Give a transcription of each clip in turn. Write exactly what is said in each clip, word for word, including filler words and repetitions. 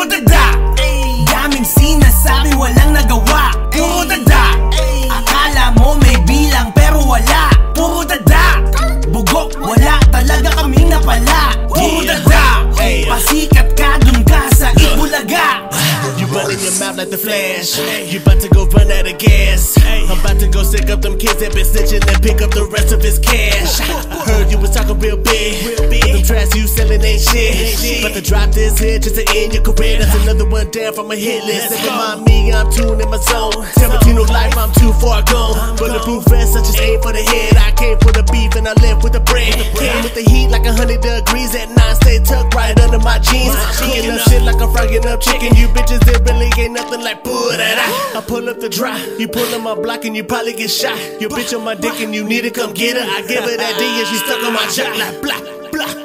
Puro dada, daming sinasabi walang nagawa. Puro dada, akala mo may bilang pero wala. Puro dada, bugok wala talaga kaming napala. Puro dada, pasikat ka dun ka sa Itbulaga. You running your mouth like the Flash. You about to go run out of gas. I'm about to go sick up them kids that been snitching and pick up the rest of his cash. Heard you was talking real big. Them tracks you selling ain't shit. But to drop this hit just to end your career, that's another one down from a hit list. Never mind me, I'm tuned in my zone. Tarantino life, I'm too far gone. Bulletproof vest, I just aim for the head. I came for the beef and I left with the bread. Came with the heat like a hundred degrees at nine. Stay tucked right under my jeans. Cooking up shit like I'm frying up chicken. You bitches, there really ain't nothing like put it out. I pull up the dry, you pull on my block and you probably get shot. Your bitch on my dick and you need to come get her. I give her that D and she stuck on my jaw like blah, blah.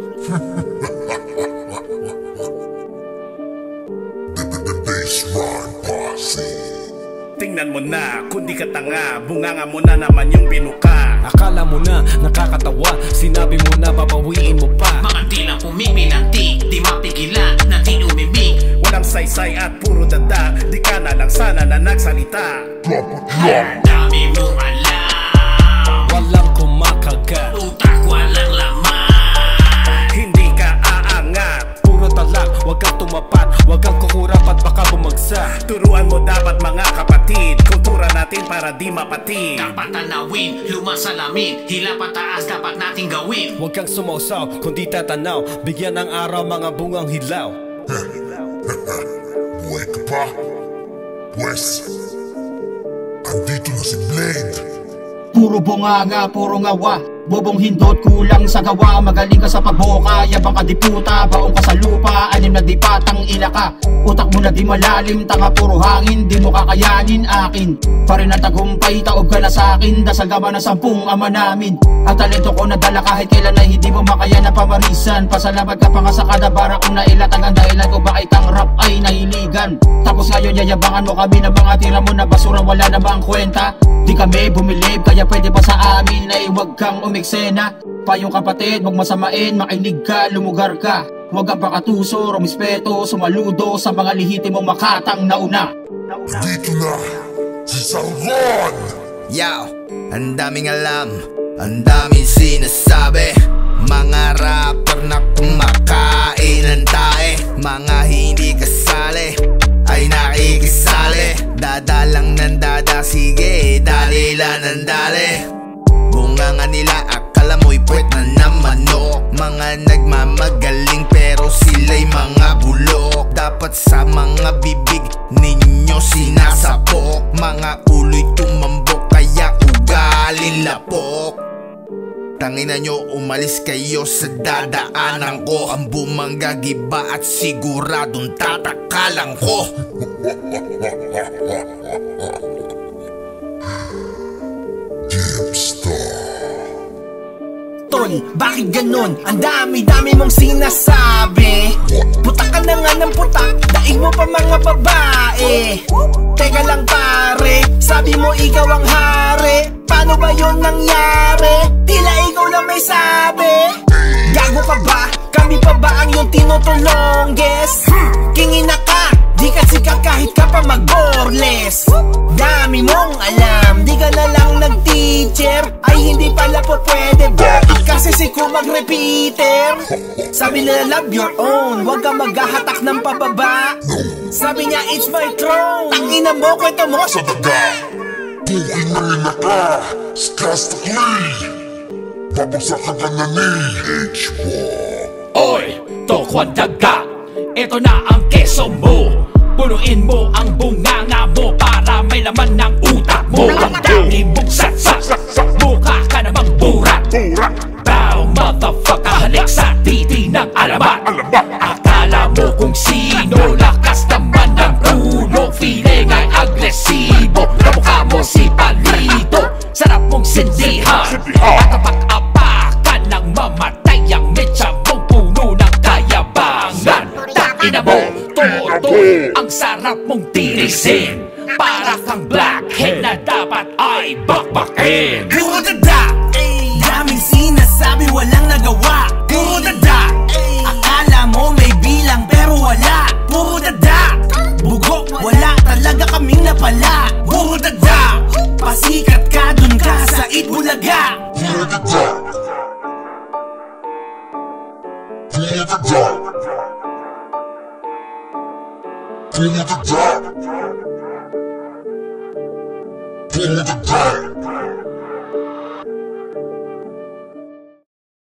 Tingnan mo na, kundi ka tanga, bunganga mo na naman yung binuka. Akala mo na, nakakatawa, sinabi mo na babawiin mo pa. Mga tilang pumiminanti, di mapigilan na di umimik. Walang saysay at puro dada, di ka na lang sana na nagsalita. Dami mong alam, walang kumakagat, utak walang laman. Hindi ka aangat, puro talak, wag kang tumapat, wag kang kukurapat baka bumagsak. turuan mo dapat mga kapatid, kultura natin para di mapatid. Dapat tanawin, lumasalamin, hila pataas dapat nating gawin. Huwag kang sumausaw, kundi tatanaw, bigyan ng araw mga bungang hilaw. Buhay ka pa? Pwes, andito na si Blade. Puro bunganga, puro ngawa, bobong hindot, kulang sa gawa. Magaling ka sa pagboka, yabang ka di puta, baong ka sa lupa, anim na di patang ina ka. Utak mo na di malalim, tanga puro hangin, di mo kakayanin akin. Parin ang tagumpay, taob ka na sa'kin, dasal gama na sampung ama namin. At talento ko nadala kahit kailan ay hindi mo makaya na pamarisan. Pasalamat ka pa nga sa kadabara kung nailatag ang dahilan ko bakit ang rap ay nahiligan. Tapos ngayon yayabangan mo kami na mga tira mo na basura, wala na bang kwenta? Di kami bumilib, kaya pwede pa sa amin na iwag kang umiksena. Payong kapatid, wag masamain, makinig ka, lumugar ka. Huwag kang pakatuso, rumispeto, sumaludo sa mga lihitimong makatang nauna. Dito na, si Sargon! Yow, ang daming alam, ang daming sinasabi. Mga rapper na kumakain ng tae, mga hindi kasali ay nakikisali. Dada lang ng dada, sige, dali lang ng dali. Bunganga nila, akala mo'y puwet na naman no. Mga nagmamagaling pero sila'y mga bulok. Dapat sa mga bibig ninyo sinasapok. Mga ulo'y tumambok kaya ugalin lapok. Tangina nyo, umalis kayo sa dadaanan ko. Ang bumangga giba at siguradong tatakalan ko. Tol, bakit ganon? Ang dami-dami mong sinasabi. Putak ka na nga ng putak, daig mo pa mga babae. Teka lang pare, sabi mo ikaw ang hari. Paano ba yun nangyari? Tila ikaw lang may sabi. Gago ka ba? Kami pa ba ang yung tinutulongges? Kingina ka, di ka sikat kahit ka pa mag-borless. Dami mong alam, di ka na lang nag-teacher. Ay hindi pala po pwede ba? Kasi si ko mag-repeater. Sabi nila love your own, huwag kang maghahatak ng pababa. Sabi niya it's my throne, tangina mo, kwento mo sa daga. Puking ng ina ka, skastakli. Babagsakan ka na ni H-Walk. Oy, tokwan daga, eto na ang keso mo. Punuin mo ang bunganga mo para may laman ng utak mo. Ang dami mong satsak, mukha ka namang burat. Bow, motherfucker, halik sa titi ng alamat. Akala mo kung sino, lakas naman ng ulo. Feeling ay agresibo, kamukha mo si Palito. Sarap mong sindihan, at kapag-apakan ng mamatay ang mecha mong puno ng kayabangan. Takina mo, todo, ang sarap mong tirisin. Para kang blackhead na dapat ay bakbakin. Puro dada, daming sinasabi walang nagawa. Puro dada, akala mo may bilang pero wala. Puro daga. Puro daga. Puro daga. Puro daga. Puro daga.